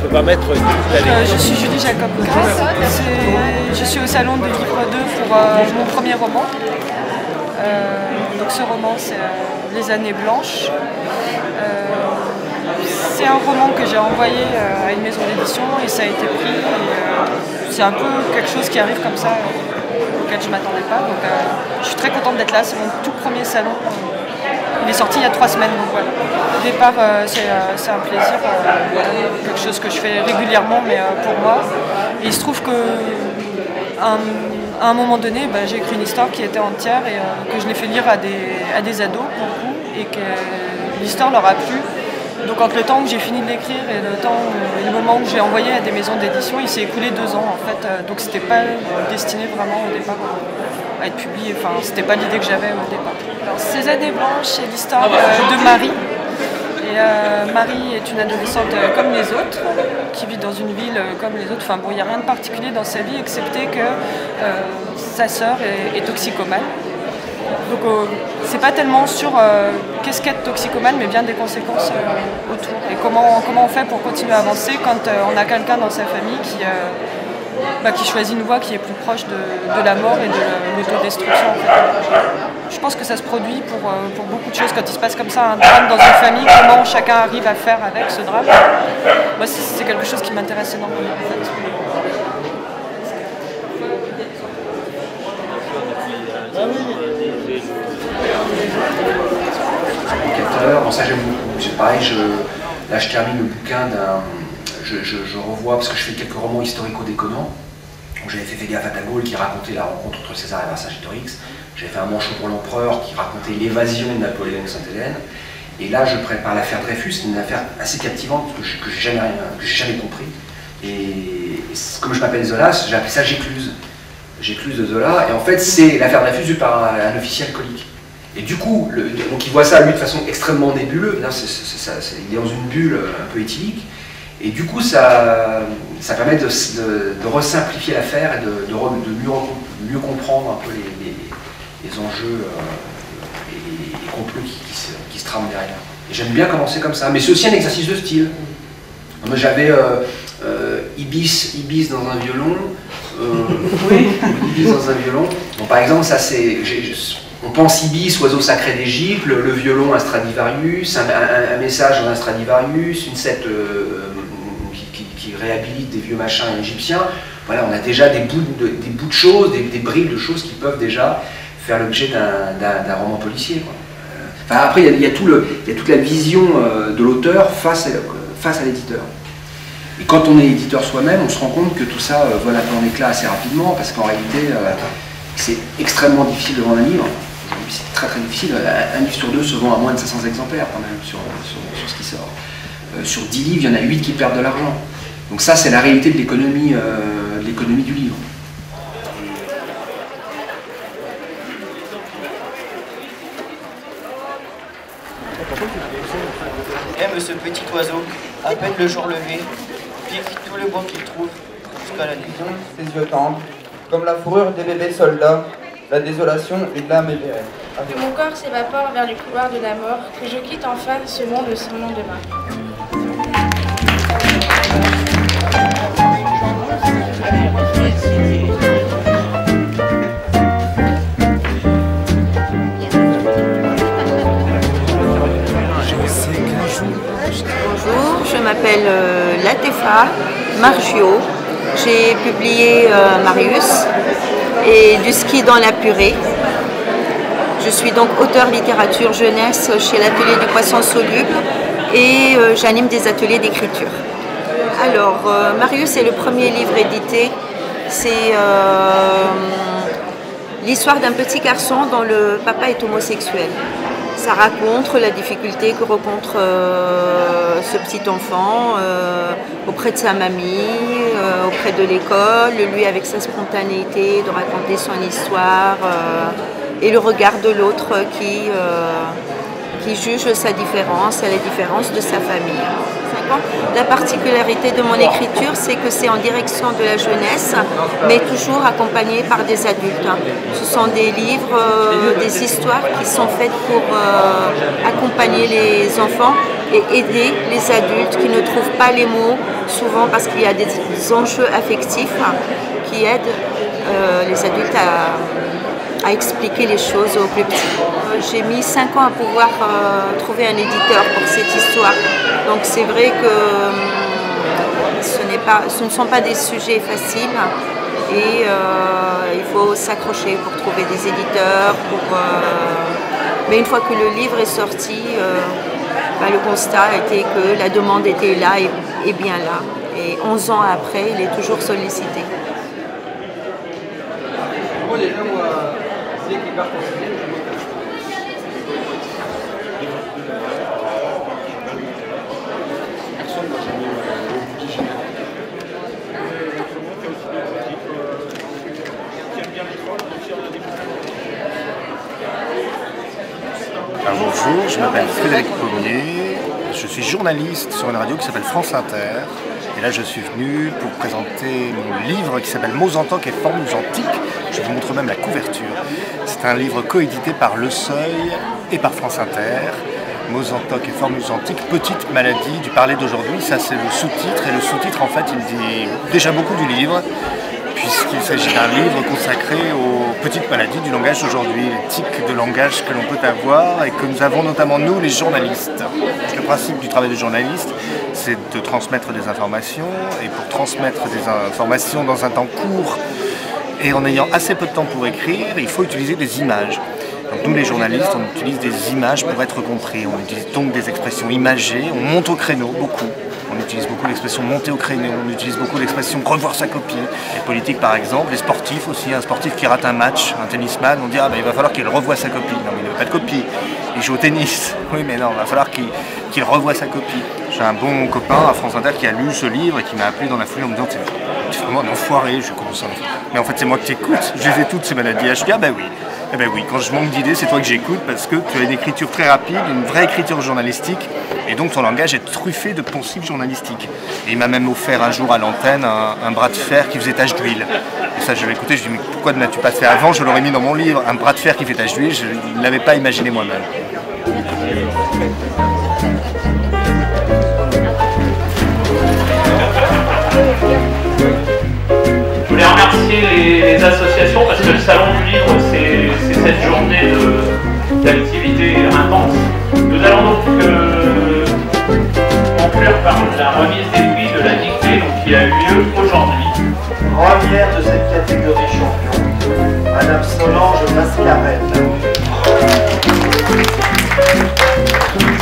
va mettre Je suis Julie Jacob Grasse. Je suis au Salon du Livre 2 pour mon premier roman. Donc ce roman, c'est Les Années Blanches. C'est un roman que j'ai envoyé à une maison d'édition et ça a été pris. C'est un peu quelque chose qui arrive comme ça, auquel je ne m'attendais pas. Donc je suis très contente d'être là. C'est mon tout premier salon. Il est sorti il y a 3 semaines. Donc voilà. Au départ, c'est un plaisir, quelque chose que je fais régulièrement, mais pour moi. Et il se trouve que à un moment donné, j'ai écrit une histoire qui était entière et que je l'ai fait lire à des ados pour le coup, et que l'histoire leur a plu. Donc entre le temps où j'ai fini de l'écrire et le moment où j'ai envoyé à des maisons d'édition, il s'est écoulé 2 ans en fait. Donc c'était pas destiné vraiment au départ à être publié. Enfin, c'était pas l'idée que j'avais au départ. Alors, Ces Années Blanches, c'est l'histoire de Marie. Et Marie est une adolescente comme les autres, qui vit dans une ville comme les autres. Enfin bon, il n'y a rien de particulier dans sa vie, excepté que sa sœur est toxicomane. Donc c'est pas tellement sur qu'est-ce qu'être toxicomane, mais bien des conséquences autour. Et comment on fait pour continuer à avancer quand on a quelqu'un dans sa famille qui choisit une voie qui est plus proche de la mort et de l'autodestruction. En fait. Je pense que ça se produit pour beaucoup de choses. Quand il se passe comme ça un drame dans une famille, comment chacun arrive à faire avec ce drame. Moi, c'est quelque chose qui m'intéresse énormément. En fait. Bon, ça j'aime beaucoup. C'est pareil, là je termine le bouquin je revois, parce que je fais quelques romans historico-déconnants. J'avais fait Fais gaffe à ta Gaule qui racontait la rencontre entre César et Vercingétorix. J'avais fait Un manchot pour l'empereur qui racontait l'évasion de Napoléon de Sainte-Hélène. Et là je prépare l'affaire Dreyfus, c'est une affaire assez captivante que j'ai jamais compris. Et comme je m'appelle Zola, j'ai appelé ça J'écluse. J'écluse de Zola. Et en fait c'est l'affaire Dreyfus vue par un officier alcoolique. Et du coup, donc il voit ça lui de façon extrêmement nébuleuse, il est dans une bulle un peu éthylique, et du coup ça permet de resimplifier l'affaire et de mieux comprendre un peu les enjeux et les complots qui se trament derrière. Et j'aime bien commencer comme ça, mais c'est aussi un exercice de style. Moi j'avais Ibis dans un violon, Ibis dans un violon. Bon, par exemple, ça c'est... On pense Ibis, oiseau sacré d'Égypte, le violon, un Stradivarius, un message dans un Stradivarius, une secte qui réhabilite des vieux machins égyptiens. Voilà, on a déjà des bouts de choses, des bribes de choses qui peuvent déjà faire l'objet d'un roman policier. Quoi. Après, il y a toute la vision de l'auteur face à l'éditeur. Et quand on est éditeur soi-même, on se rend compte que tout ça vole un peu en éclat assez rapidement, parce qu'en réalité, c'est extrêmement difficile de vendre un livre. Aujourd'hui, c'est très très difficile. Un livre sur 2 se vend à moins de 500 exemplaires quand même sur ce qui sort. Sur 10 livres, il y en a 8 qui perdent de l'argent. Donc ça, c'est la réalité de l'économie du livre. Aime ce petit oiseau, à peine le jour levé, pique tout le bois qu'il trouve jusqu'à la nuit. Ses yeux tendres, comme la fourrure des bébés soldats, la désolation et de l'âme éthérée. Que mon corps s'évapore vers les couloirs de la mort, que je quitte enfin ce monde sans lendemain. Bonjour, je m'appelle Latefa Margio. J'ai publié Marius et Du ski dans la purée. Je suis donc auteur littérature jeunesse chez l'Atelier du Poisson Soluble et j'anime des ateliers d'écriture. Alors, Marius est le premier livre édité. C'est l'histoire d'un petit garçon dont le papa est homosexuel. Ça raconte la difficulté que rencontre ce petit enfant auprès de sa mamie, auprès de l'école, lui avec sa spontanéité de raconter son histoire et le regard de l'autre qui juge sa différence et la différence de sa famille. La particularité de mon écriture, c'est que c'est en direction de la jeunesse, mais toujours accompagné par des adultes. Ce sont des livres, des histoires qui sont faites pour accompagner les enfants et aider les adultes qui ne trouvent pas les mots souvent parce qu'il y a des enjeux affectifs qui aident les adultes à expliquer les choses aux plus petits. J'ai mis 5 ans à pouvoir trouver un éditeur pour cette histoire. Donc c'est vrai que ce ne sont pas des sujets faciles et il faut s'accrocher pour trouver des éditeurs. Mais une fois que le livre est sorti, le constat était que la demande était là et bien là. Et 11 ans après, il est toujours sollicité. Bonjour, je m'appelle Frédéric Pommier, je suis journaliste sur une radio qui s'appelle France Inter. Et là je suis venu pour présenter mon livre qui s'appelle Mots antiques et formules antiques. Je vous montre même la couverture. C'est un livre coédité par Le Seuil et par France Inter. Mots antiques et formules antiques, petite maladie du parler d'aujourd'hui. Ça c'est le sous-titre et le sous-titre en fait il dit déjà beaucoup du livre, puisqu'il s'agit d'un livre consacré aux petites maladies du langage d'aujourd'hui, les tics de langage que l'on peut avoir et que nous avons notamment nous, les journalistes. Le principe du travail de journaliste, c'est de transmettre des informations, et pour transmettre des informations dans un temps court et en ayant assez peu de temps pour écrire, il faut utiliser des images. Donc nous les journalistes, on utilise des images pour être compris, on utilise donc des expressions imagées, on monte au créneau beaucoup. On utilise beaucoup l'expression monter au créneau, on utilise beaucoup l'expression revoir sa copie. Les politiques par exemple, les sportifs aussi, un sportif qui rate un match, un tennisman, on dit il va falloir qu'il revoie sa copie. Non mais il n'a pas de copie, il joue au tennis. Oui mais non, il va falloir qu'il revoie sa copie. J'ai un bon copain à France Inter qui a lu ce livre et qui m'a appelé dans la foulée en me disant t'es vraiment un enfoiré, je suis comme ça. Mais en fait c'est moi que t'écoutes, je les ai toutes ces maladies. Je dis oui. Eh ben oui, quand je manque d'idées, c'est toi que j'écoute parce que tu as une écriture très rapide, une vraie écriture journalistique et donc ton langage est truffé de poncifs journalistiques. Et il m'a même offert un jour à l'antenne un bras de fer qui faisait tache d'huile. Et ça, je l'ai écouté, je dis mais pourquoi ne l'as-tu pas fait avant? Je l'aurais mis dans mon livre. Un bras de fer qui fait tache d'huile, je ne l'avais pas imaginé moi-même. Je voulais remercier les associations parce que le Salon du Livre, c'est cette journée d'activité intense. Nous allons donc conclure par la remise des prix de la dictée qui a eu lieu aujourd'hui. Première de cette catégorie champion, Madame Solange Mascarel.